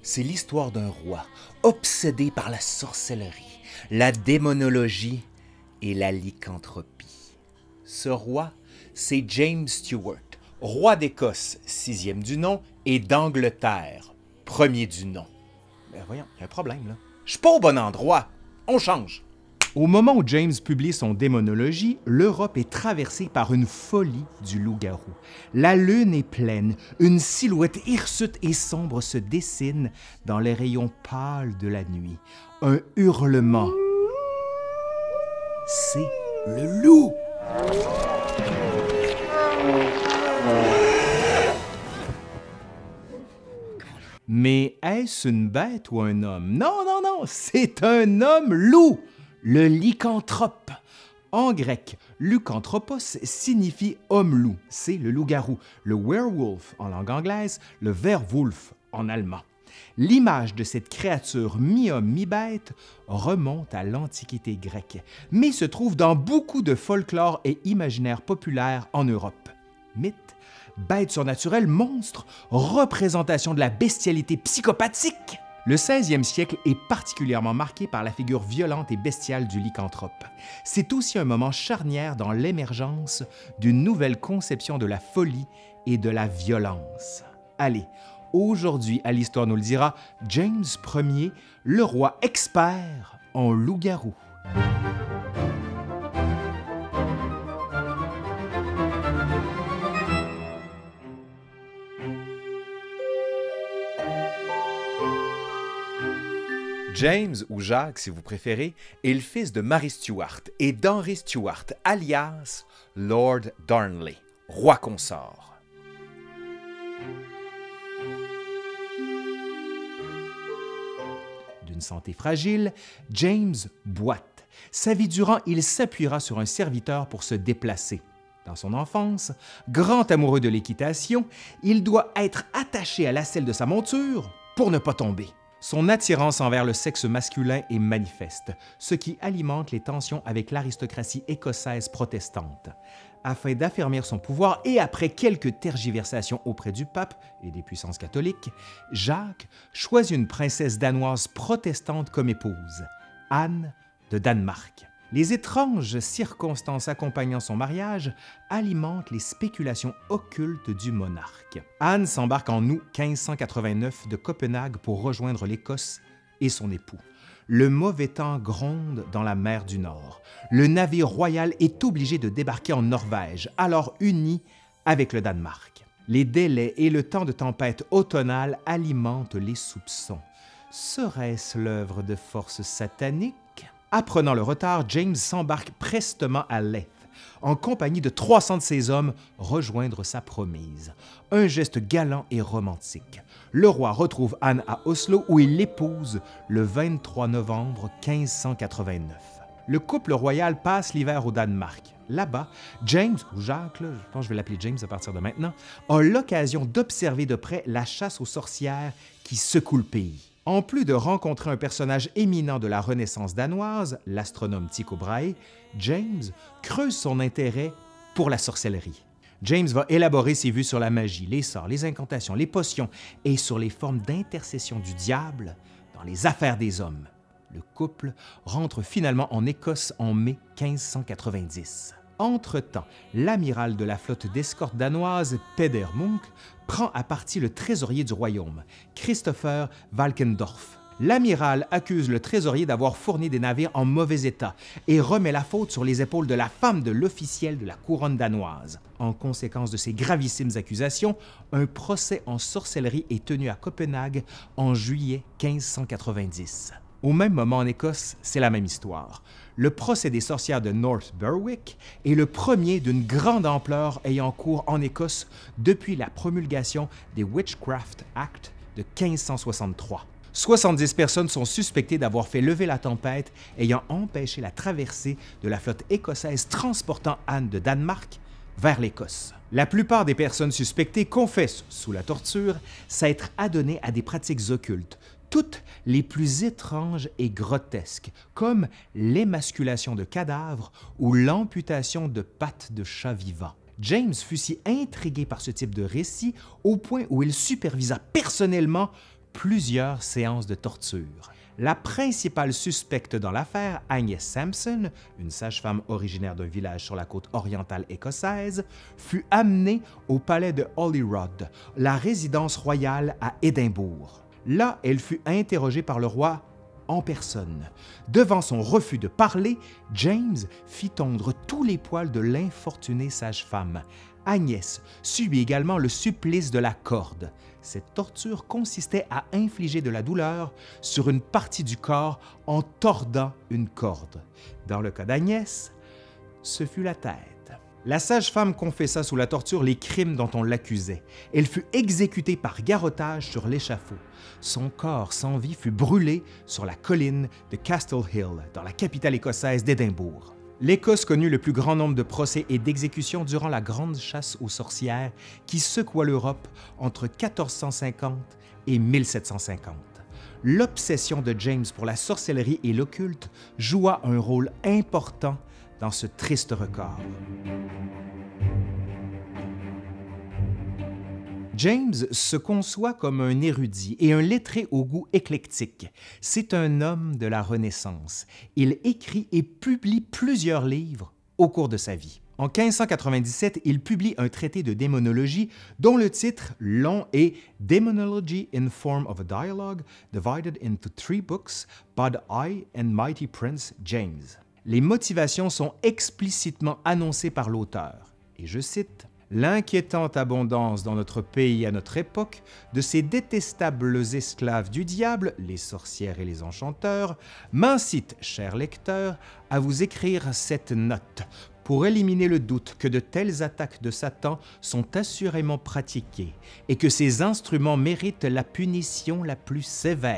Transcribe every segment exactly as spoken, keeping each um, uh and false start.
C'est l'histoire d'un roi obsédé par la sorcellerie, la démonologie et la lycanthropie. Ce roi, c'est James Stuart, roi d'Écosse, sixième du nom, et d'Angleterre, premier du nom. Ben voyons, il y a un problème là. Je suis pas au bon endroit. On change. Au moment où James publie son Démonologie, l'Europe est traversée par une folie du loup-garou. La lune est pleine, une silhouette hirsute et sombre se dessine dans les rayons pâles de la nuit. Un hurlement. C'est le loup! Mais est-ce une bête ou un homme? Non, non, non, c'est un homme loup! Le lycanthrope. En grec, lycanthropos signifie homme-loup, c'est le loup-garou, le werewolf en langue anglaise, le werwolf en allemand. L'image de cette créature mi-homme, mi-bête remonte à l'Antiquité grecque, mais se trouve dans beaucoup de folklore et imaginaire populaire en Europe. Mythe, bête surnaturelle, monstre, représentation de la bestialité psychopathique. Le seizième siècle est particulièrement marqué par la figure violente et bestiale du lycanthrope. C'est aussi un moment charnière dans l'émergence d'une nouvelle conception de la folie et de la violence. Allez, aujourd'hui, à l'Histoire nous le dira, James Ier, le roi expert en loup-garou. James, ou Jacques si vous préférez, est le fils de Mary Stuart et d'Henry Stuart, alias Lord Darnley, roi consort. D'une santé fragile, James boite. Sa vie durant, il s'appuiera sur un serviteur pour se déplacer. Dans son enfance, grand amoureux de l'équitation, il doit être attaché à la selle de sa monture pour ne pas tomber. Son attirance envers le sexe masculin est manifeste, ce qui alimente les tensions avec l'aristocratie écossaise protestante. Afin d'affermir son pouvoir et après quelques tergiversations auprès du pape et des puissances catholiques, Jacques choisit une princesse danoise protestante comme épouse, Anne de Danemark. Les étranges circonstances accompagnant son mariage alimentent les spéculations occultes du monarque. Anne s'embarque en août quinze cent quatre-vingt-neuf de Copenhague pour rejoindre l'Écosse et son époux. Le mauvais temps gronde dans la mer du Nord. Le navire royal est obligé de débarquer en Norvège, alors uni avec le Danemark. Les délais et le temps de tempête automnale alimentent les soupçons. Serait-ce l'œuvre de forces sataniques? Apprenant le retard, James s'embarque prestement à Leith, en compagnie de trois cents de ses hommes, rejoindre sa promise. Un geste galant et romantique. Le roi retrouve Anne à Oslo où il l'épouse le vingt-trois novembre quinze cent quatre-vingt-neuf. Le couple royal passe l'hiver au Danemark. Là-bas, James, ou Jacques, là, je pense que je vais l'appeler James à partir de maintenant, a l'occasion d'observer de près la chasse aux sorcières qui secoue le pays. En plus de rencontrer un personnage éminent de la Renaissance danoise, l'astronome Tycho Brahe, James creuse son intérêt pour la sorcellerie. James va élaborer ses vues sur la magie, les sorts, les incantations, les potions et sur les formes d'intercession du diable dans les affaires des hommes. Le couple rentre finalement en Écosse en mai quinze cent quatre-vingt-dix. Entre-temps, l'amiral de la flotte d'escorte danoise, Peder Munk, prend à partie le trésorier du royaume, Christopher Valkendorf. L'amiral accuse le trésorier d'avoir fourni des navires en mauvais état et remet la faute sur les épaules de la femme de l'officiel de la couronne danoise. En conséquence de ces gravissimes accusations, un procès en sorcellerie est tenu à Copenhague en juillet quinze cent quatre-vingt-dix. Au même moment en Écosse, c'est la même histoire. Le procès des sorcières de North Berwick est le premier d'une grande ampleur ayant cours en Écosse depuis la promulgation des Witchcraft Act de quinze cent soixante-trois. soixante-dix personnes sont suspectées d'avoir fait lever la tempête ayant empêché la traversée de la flotte écossaise transportant Anne de Danemark vers l'Écosse. La plupart des personnes suspectées confessent, sous la torture, s'être adonnées à des pratiques occultes, toutes les plus étranges et grotesques, comme l'émasculation de cadavres ou l'amputation de pattes de chats vivants. James fut si intrigué par ce type de récit au point où il supervisa personnellement plusieurs séances de torture. La principale suspecte dans l'affaire, Agnès Sampson, une sage-femme originaire d'un village sur la côte orientale écossaise, fut amenée au palais de Holyrood, la résidence royale à Édimbourg. Là, elle fut interrogée par le roi en personne. Devant son refus de parler, James fit tondre tous les poils de l'infortunée sage-femme. Agnès subit également le supplice de la corde. Cette torture consistait à infliger de la douleur sur une partie du corps en tordant une corde. Dans le cas d'Agnès, ce fut la tête. La sage-femme confessa sous la torture les crimes dont on l'accusait. Elle fut exécutée par garrottage sur l'échafaud. Son corps sans vie fut brûlé sur la colline de Castle Hill, dans la capitale écossaise d'Édimbourg. L'Écosse connut le plus grand nombre de procès et d'exécutions durant la grande chasse aux sorcières qui secoua l'Europe entre quatorze cent cinquante et mille sept cent cinquante. L'obsession de James pour la sorcellerie et l'occulte joua un rôle important dans ce triste record. James se conçoit comme un érudit et un lettré au goût éclectique. C'est un homme de la Renaissance. Il écrit et publie plusieurs livres au cours de sa vie. En quinze cent quatre-vingt-dix-sept, il publie un traité de démonologie dont le titre long est Demonology in Form of a Dialogue, divided into three books by the High and Mighty Prince James. Les motivations sont explicitement annoncées par l'auteur, et je cite: « L'inquiétante abondance dans notre pays à notre époque de ces détestables esclaves du diable, les sorcières et les enchanteurs, m'incite, cher lecteur, à vous écrire cette note pour éliminer le doute que de telles attaques de Satan sont assurément pratiquées et que ces instruments méritent la punition la plus sévère. »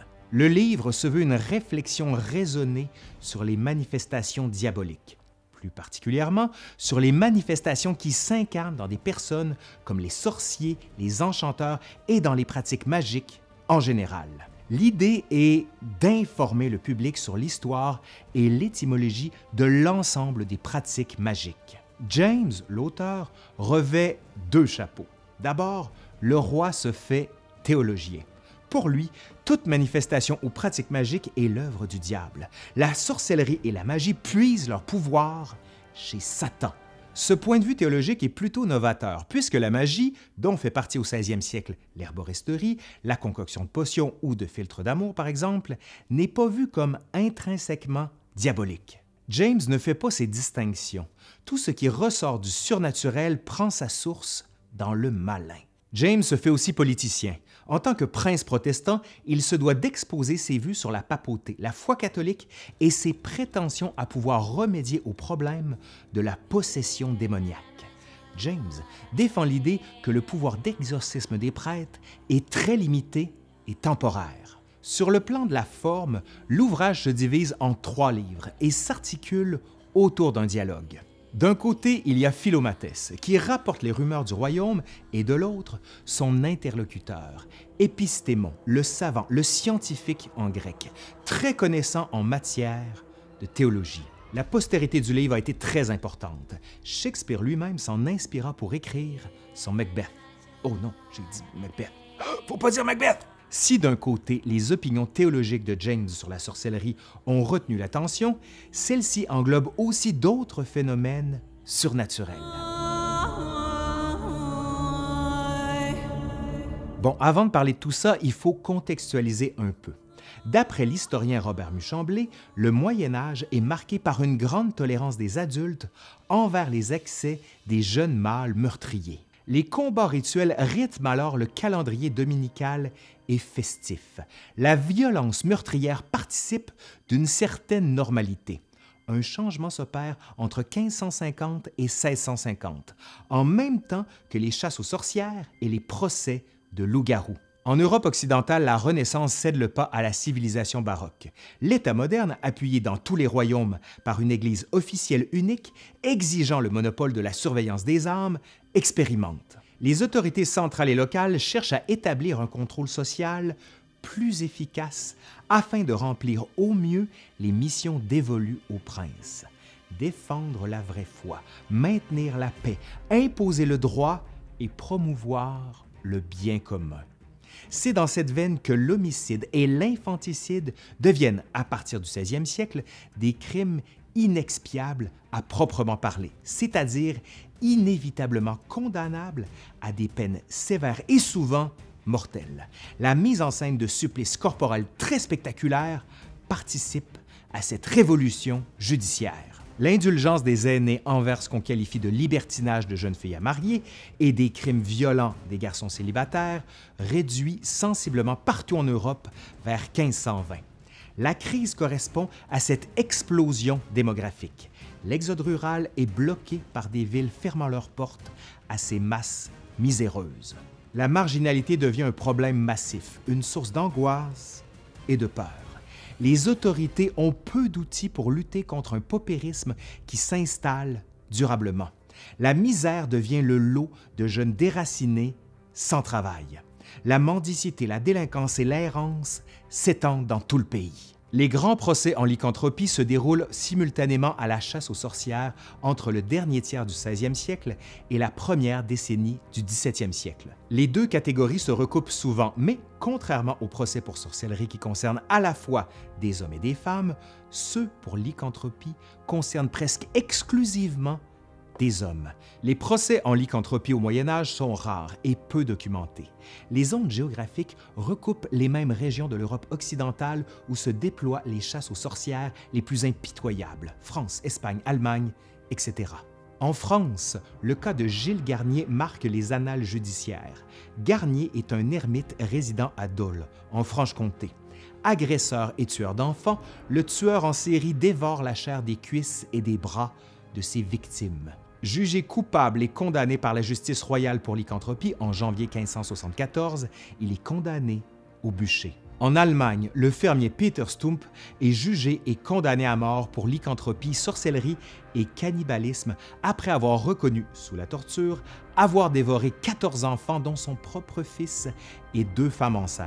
Le livre se veut une réflexion raisonnée sur les manifestations diaboliques, plus particulièrement sur les manifestations qui s'incarnent dans des personnes comme les sorciers, les enchanteurs et dans les pratiques magiques en général. L'idée est d'informer le public sur l'histoire et l'étymologie de l'ensemble des pratiques magiques. James, l'auteur, revêt deux chapeaux. D'abord, le roi se fait théologien. Pour lui, toute manifestation ou pratique magique est l'œuvre du diable. La sorcellerie et la magie puisent leur pouvoir chez Satan. Ce point de vue théologique est plutôt novateur, puisque la magie, dont fait partie au seizième siècle l'herboristerie, la concoction de potions ou de filtres d'amour par exemple, n'est pas vue comme intrinsèquement diabolique. James ne fait pas ces distinctions. Tout ce qui ressort du surnaturel prend sa source dans le malin. James se fait aussi politicien. En tant que prince protestant, il se doit d'exposer ses vues sur la papauté, la foi catholique et ses prétentions à pouvoir remédier au problème de la possession démoniaque. James défend l'idée que le pouvoir d'exorcisme des prêtres est très limité et temporaire. Sur le plan de la forme, l'ouvrage se divise en trois livres et s'articule autour d'un dialogue. D'un côté, il y a Philomatès, qui rapporte les rumeurs du royaume, et de l'autre, son interlocuteur, Épistémon, le savant, le scientifique en grec, très connaissant en matière de théologie. La postérité du livre a été très importante. Shakespeare lui-même s'en inspira pour écrire son Macbeth. Oh non, j'ai dit Macbeth. Faut pas dire Macbeth! Si d'un côté, les opinions théologiques de James sur la sorcellerie ont retenu l'attention, celle-ci englobe aussi d'autres phénomènes surnaturels. Bon, avant de parler de tout ça, il faut contextualiser un peu. D'après l'historien Robert Muchemblé, le Moyen Âge est marqué par une grande tolérance des adultes envers les excès des jeunes mâles meurtriers. Les combats rituels rythment alors le calendrier dominical et festif. La violence meurtrière participe d'une certaine normalité. Un changement s'opère entre quinze cent cinquante et seize cent cinquante, en même temps que les chasses aux sorcières et les procès de loups-garous. En Europe occidentale, la Renaissance cède le pas à la civilisation baroque. L'État moderne, appuyé dans tous les royaumes par une Église officielle unique, exigeant le monopole de la surveillance des âmes, expérimente. Les autorités centrales et locales cherchent à établir un contrôle social plus efficace afin de remplir au mieux les missions dévolues aux princes. Défendre la vraie foi, maintenir la paix, imposer le droit et promouvoir le bien commun. C'est dans cette veine que l'homicide et l'infanticide deviennent, à partir du seizième siècle, des crimes inexpiables à proprement parler, c'est-à-dire inévitablement condamnables à des peines sévères et souvent mortelles. La mise en scène de supplices corporels très spectaculaires participe à cette révolution judiciaire. L'indulgence des aînés envers ce qu'on qualifie de libertinage de jeunes filles à marier et des crimes violents des garçons célibataires réduit sensiblement partout en Europe vers quinze cent vingt. La crise correspond à cette explosion démographique. L'exode rural est bloqué par des villes fermant leurs portes à ces masses miséreuses. La marginalité devient un problème massif, une source d'angoisse et de peur. Les autorités ont peu d'outils pour lutter contre un paupérisme qui s'installe durablement. La misère devient le lot de jeunes déracinés sans travail. La mendicité, la délinquance et l'errance s'étendent dans tout le pays. Les grands procès en lycanthropie se déroulent simultanément à la chasse aux sorcières entre le dernier tiers du seizième siècle et la première décennie du dix-septième siècle. Les deux catégories se recoupent souvent, mais contrairement aux procès pour sorcellerie qui concernent à la fois des hommes et des femmes, ceux pour lycanthropie concernent presque exclusivement des hommes. Les procès en lycanthropie au Moyen Âge sont rares et peu documentés. Les zones géographiques recoupent les mêmes régions de l'Europe occidentale où se déploient les chasses aux sorcières les plus impitoyables, France, Espagne, Allemagne, et cetera. En France, le cas de Gilles Garnier marque les annales judiciaires. Garnier est un ermite résidant à Dole, en Franche-Comté. Agresseur et tueur d'enfants, le tueur en série dévore la chair des cuisses et des bras de ses victimes. Jugé coupable et condamné par la justice royale pour lycanthropie en janvier quinze cent soixante-quatorze, il est condamné au bûcher. En Allemagne, le fermier Peter Stump est jugé et condamné à mort pour lycanthropie, sorcellerie et cannibalisme après avoir reconnu, sous la torture, avoir dévoré quatorze enfants dont son propre fils et deux femmes enceintes.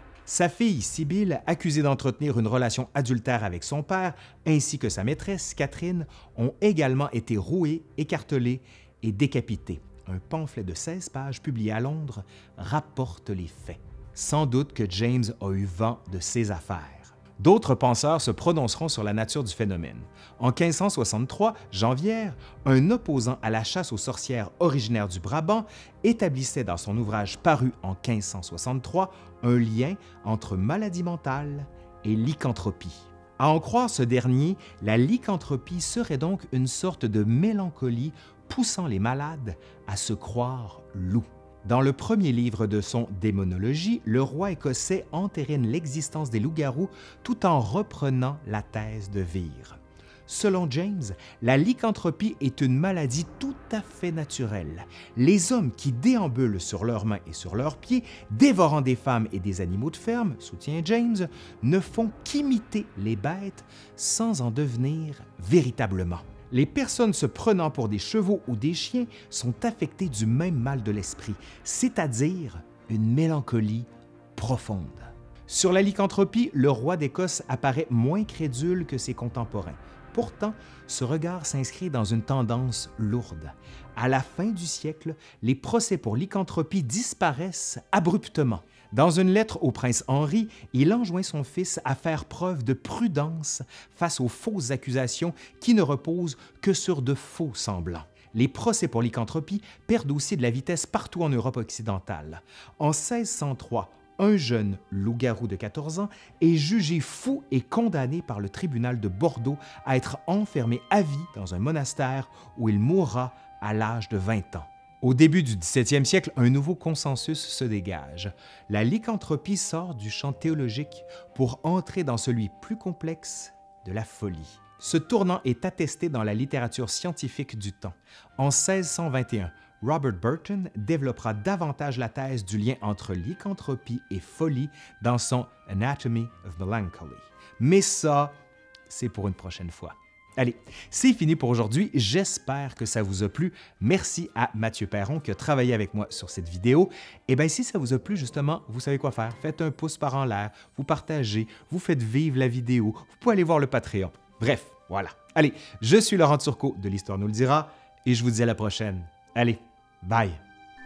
Sa fille, Sibylle, accusée d'entretenir une relation adultère avec son père, ainsi que sa maîtresse, Catherine, ont également été rouées, écartelées et décapitées. Un pamphlet de seize pages publié à Londres rapporte les faits. Sans doute que James a eu vent de ces affaires. D'autres penseurs se prononceront sur la nature du phénomène. En quinze cent soixante-trois, Janvière, un opposant à la chasse aux sorcières originaire du Brabant, établissait dans son ouvrage paru en quinze cent soixante-trois un lien entre maladie mentale et lycanthropie. À en croire ce dernier, la lycanthropie serait donc une sorte de mélancolie poussant les malades à se croire loups. Dans le premier livre de son Démonologie, le roi écossais entérine l'existence des loups-garous tout en reprenant la thèse de Vere. Selon James, la lycanthropie est une maladie tout à fait naturelle. Les hommes qui déambulent sur leurs mains et sur leurs pieds, dévorant des femmes et des animaux de ferme, soutient James, ne font qu'imiter les bêtes sans en devenir véritablement. Les personnes se prenant pour des chevaux ou des chiens sont affectées du même mal de l'esprit, c'est-à-dire une mélancolie profonde. Sur la lycanthropie, le roi d'Écosse apparaît moins crédule que ses contemporains. Pourtant, ce regard s'inscrit dans une tendance lourde. À la fin du siècle, les procès pour lycanthropie disparaissent abruptement. Dans une lettre au prince Henri, il enjoint son fils à faire preuve de prudence face aux fausses accusations qui ne reposent que sur de faux semblants. Les procès pour lycanthropie perdent aussi de la vitesse partout en Europe occidentale. En seize cent trois, un jeune loup-garou de quatorze ans est jugé fou et condamné par le tribunal de Bordeaux à être enfermé à vie dans un monastère où il mourra à l'âge de vingt ans. Au début du dix-septième siècle, un nouveau consensus se dégage. La lycanthropie sort du champ théologique pour entrer dans celui plus complexe de la folie. Ce tournant est attesté dans la littérature scientifique du temps. En seize cent vingt et un, Robert Burton développera davantage la thèse du lien entre lycanthropie et folie dans son Anatomy of Melancholy. Mais ça, c'est pour une prochaine fois. Allez, c'est fini pour aujourd'hui. J'espère que ça vous a plu. Merci à Mathieu Perron qui a travaillé avec moi sur cette vidéo. Et bien, si ça vous a plu, justement, vous savez quoi faire. Faites un pouce par en l'air, vous partagez, vous faites vivre la vidéo. Vous pouvez aller voir le Patreon. Bref, voilà. Allez, je suis Laurent Turcot de l'Histoire nous le dira et je vous dis à la prochaine. Allez, bye!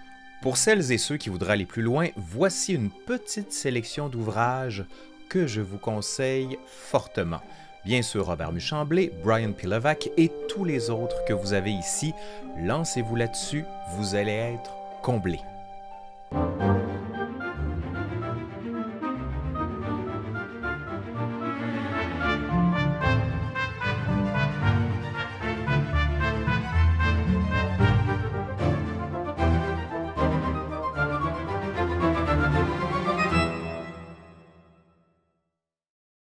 Pour celles et ceux qui voudraient aller plus loin, voici une petite sélection d'ouvrages que je vous conseille fortement. Bien sûr, Robert Muchemblé, Brian P. Levac et tous les autres que vous avez ici. Lancez-vous là-dessus, vous allez être comblés.